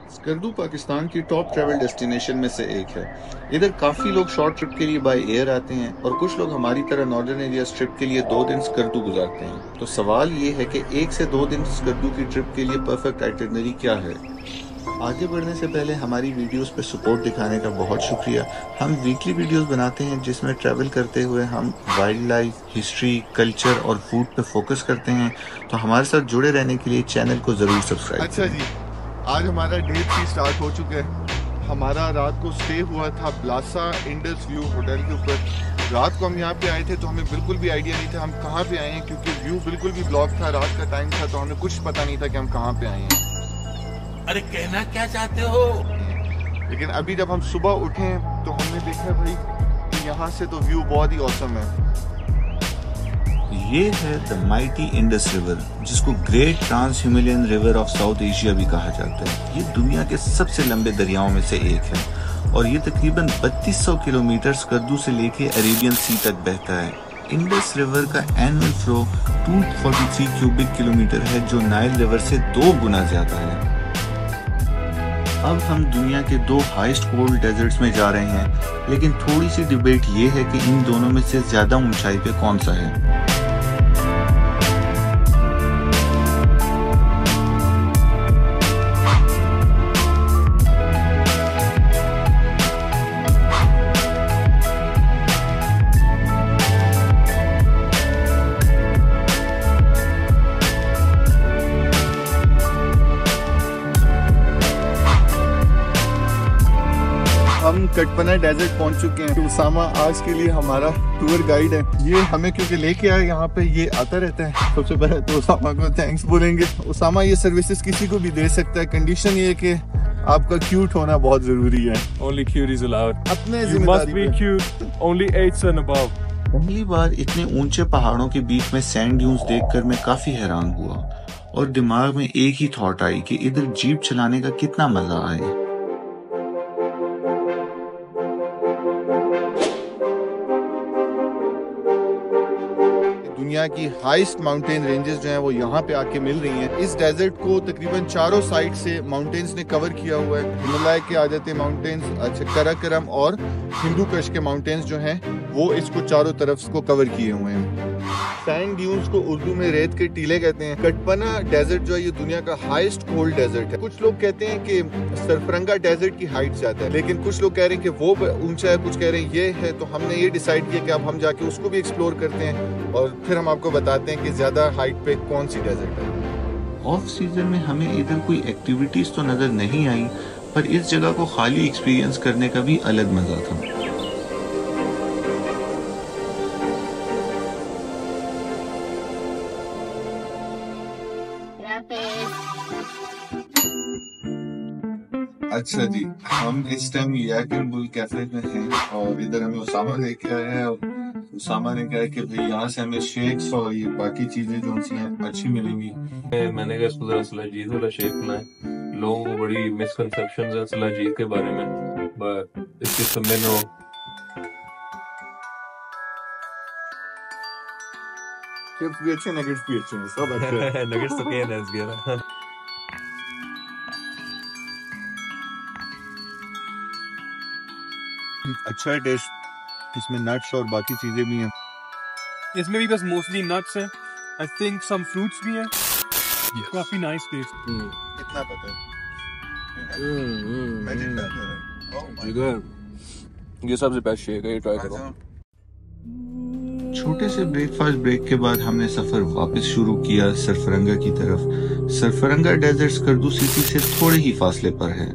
स्कर्दू पाकिस्तान की top travel destination में से एक है। इधर काफ़ी लोग शॉर्ट ट्रिप के लिए बाय एयर आते हैं और कुछ लोग हमारी तरह नॉर्दर्न एरिया ट्रिप के लिए 2 दिन स्कर्दू गुजारते हैं। तो सवाल ये है कि 1 से 2 दिन स्कर्दू की ट्रिप के लिए परफेक्ट आइटिनरी क्या है। आगे बढ़ने से पहले हमारी वीडियोस पे सपोर्ट दिखाने का बहुत शुक्रिया। हम वीकली वीडियोस बनाते हैं जिसमें ट्रैवल करते हुए हम वाइल्ड लाइफ, हिस्ट्री, कल्चर और फूड पे फोकस करते हैं। तो हमारे साथ जुड़े रहने के लिए चैनल को ज़रूर सब्सक्राइब अच्छा करें। जी, आज हमारा डे 3 स्टार्ट हो चुका है। हमारा रात को स्टे हुआ था ब्लासा इंडस व्यू होटल के ऊपर। रात को हम यहाँ पे आए थे तो हमें बिल्कुल भी आइडिया नहीं था हम कहाँ पे आए हैं, क्योंकि व्यू बिल्कुल भी ब्लॉक था, रात का टाइम था, तो हमें कुछ पता नहीं था कि हम कहाँ पे आए हैं। अरे कहना क्या चाहते हो? लेकिन अभी जब हम सुबह उठे तो हमने देखा भाई कि यहाँ से तो व्यू बहुत ही औसम है। ये है द माइटी इंडस रिवर, जिसको great trans Himalayan river of South Asia भी कहा जाता है। ये दुनिया के सबसे लंबे दरियाओं में से एक है और ये तकरीबन 3200 किलोमीटर स्कर्दू से लेके अरेबियन सी तक बहता है। इंडस रिवर का एनुअल फ्लो 243 क्यूबिक किलोमीटर है, जो नाइल रिवर से 2 गुना ज्यादा है। अब हम दुनिया के 2 हाईएस्ट कोल्ड डेजर्ट्स में जा रहे हैं, लेकिन थोड़ी सी डिबेट ये है कि इन दोनों में से ज्यादा ऊंचाई पे कौन सा है। हम कटपना डेजर्ट पहुंच चुके हैं। उसामा आज के लिए हमारा टूर गाइड है। ये हमें क्योंकि लेके आया यहाँ पे, ये आता रहता है। सबसे पहले तो उसामा को थैंक्स बोलेंगे। उसामा ये सर्विसेज किसी को भी दे सकता है, कंडीशन ये है कि आपका क्यूट होना बहुत जरूरी है। Only cuties allowed. अपने You must जिम्मेदारी be पे। cute. Only 8s and above. पहली बार इतने ऊंचे पहाड़ों के बीच में सैंड ड्यून्स देखकर मैं काफी हैरान हुआ और दिमाग में एक ही थॉट आई कि इधर जीप चलाने का कितना मजा आए। दुनिया की हाईएस्ट माउंटेन रेंजेस जो हैं वो यहाँ पे आके मिल रही हैं। इस डेजर्ट को तकरीबन चारों साइड से माउंटेन्स ने कवर किया हुआ है। हिमालय के आ जाते माउंटेन्स, अच्छा कराकरम और हिंदू कुश के माउंटेन्स जो हैं वो इसको चारों तरफ को कवर किए हुए हैं। सैंड ड्यून्स को उर्दू में रेत के टीले कहते हैं। कटपना डेजर्ट जो है ये दुनिया का हाईएस्ट कोल्ड डेजर्ट है। कुछ लोग कहते हैं कि सरफरंगा डेजर्ट की हाइट ज्यादा है, लेकिन कुछ लोग कह रहे हैं कि वो ऊंचा है, कुछ कह रहे हैं ये है। तो हमने ये डिसाइड किया कि अब हम जाके उसको भी एक्सप्लोर करते हैं और फिर हम आपको बताते हैं कि ज्यादा हाइट पे कौन सी डेजर्ट है। ऑफ सीजन में हमें इधर कोई एक्टिविटीज तो नजर नहीं आई, पर इस जगह को खाली एक्सपीरियंस करने का भी अलग मजा था। अच्छा जी, हम इस टाइम याकिन बुल कैफे में हैं और इधर हमें उसामा लेके आया है और उसामा ने कहा कि भाई यहाँ से हमें शेक्स और ये बाकी चीजें जो सी हैं अच्छी मिलेंगी। मैंने कहा इसको जरा सलाजीत वाला शेक बनाए। लोगों को बड़ी मिसकंसेप्शंस हैं सलाजीत के बारे में, बट इसके समय नो चिप्स भी अच्छे, नगेट्स भी अच्छे हैं, सब अच्छे हैं। नगेट्स तो क्या है इसके अच्छा है टेस्ट, इसमें नट्स और बाकी चीजें भी हैं। इसमें भी बस मोस्टली नट्स हैं। आई थिंक सम फ्रूट्स भी हैं। काफी नाइस टेस्ट। कितना पता है? ये सबसे बेस्ट शेक है, ये ट्राई करो। छोटे से ब्रेकफास्ट ब्रेक के बाद हमने सफर वापस शुरू किया सरफरंगा की तरफ। सरफरंगा डेजर्ट स्कर्दू सिटी से थोड़े ही फासले पर है।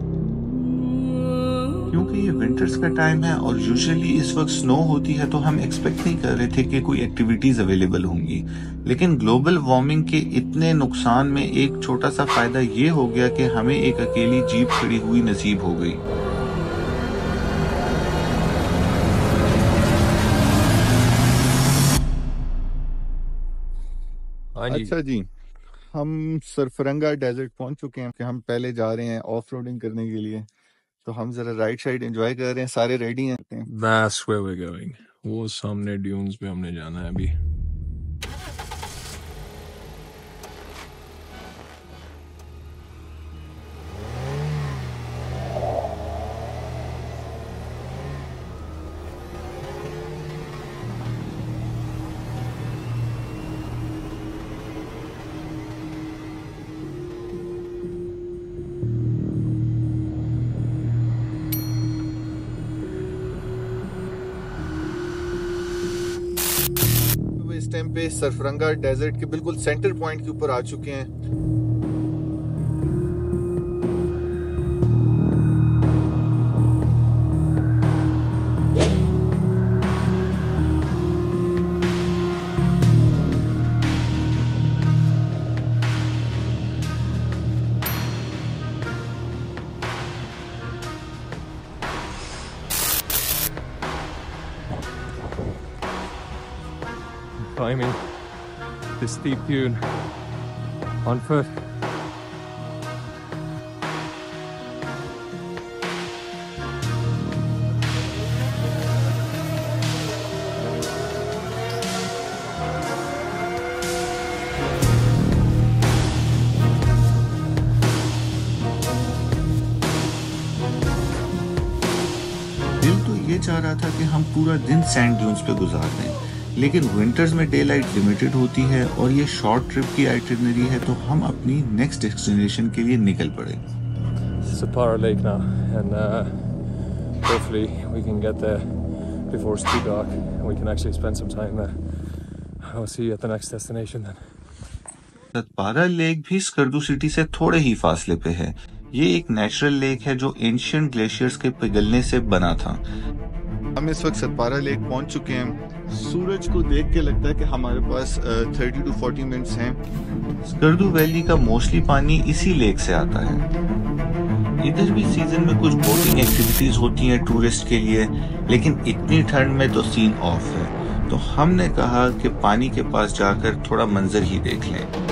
क्योंकि ये विंटर्स का टाइम है और यूजुअली इस वक्त स्नो होती है, तो हम एक्सपेक्ट नहीं कर रहे थे कि कोई एक्टिविटीज अवेलेबल होंगी। लेकिन ग्लोबल वार्मिंग के इतने नुकसान में एक छोटा सा फायदा ये हो गया कि हमें एक अकेली जीप खड़ी हुई नसीब हो गई। अच्छा जी, हम सरफरंगा डेजर्ट पहुंच चुके हैं कि हम पहले जा रहे हैं ऑफ रोडिंग करने के लिए। तो हम जरा राइट साइड एंजॉय कर रहे हैं, सारे रेडी हैं। That's where we're going. वो सामने ड्यून्स पे हमने जाना है अभी। टाइम पे सरफरंगा डेजर्ट के बिल्कुल सेंटर पॉइंट के ऊपर आ चुके हैं। Climbing this steep dune on foot. दिल तो ये चाह रहा था कि हम पूरा दिन सैंड ड्यून्स पे गुजार दें, लेकिन विंटर्स में डे लाइट लिमिटेड होती है और ये शॉर्ट ट्रिप की आइटिनरी है, तो हम अपनी नेक्स्ट डेस्टिनेशन के लिए निकल पड़े। Sapara Lake now, and hopefully we can get there before it's too dark and we can actually spend some time there. I'll see you at the next destination then. Satpara lake भी Skardu city से थोड़े ही फासले पे है। ये एक natural lake है जो एंशिएंट ग्लेशियर्स के पिघलने से बना था। हम इस वक्त सतपारा लेक पहुंच चुके हैं। सूरज को देख के लगता है कि हमारे पास 30 to 40 मिनट्स हैं। स्कर्दू वैली का मोस्टली पानी इसी लेक से आता है। इधर भी सीजन में कुछ बोटिंग एक्टिविटीज होती हैं टूरिस्ट के लिए, लेकिन इतनी ठंड में तो सीन ऑफ है, तो हमने कहा कि पानी के पास जाकर थोड़ा मंजर ही देख लें।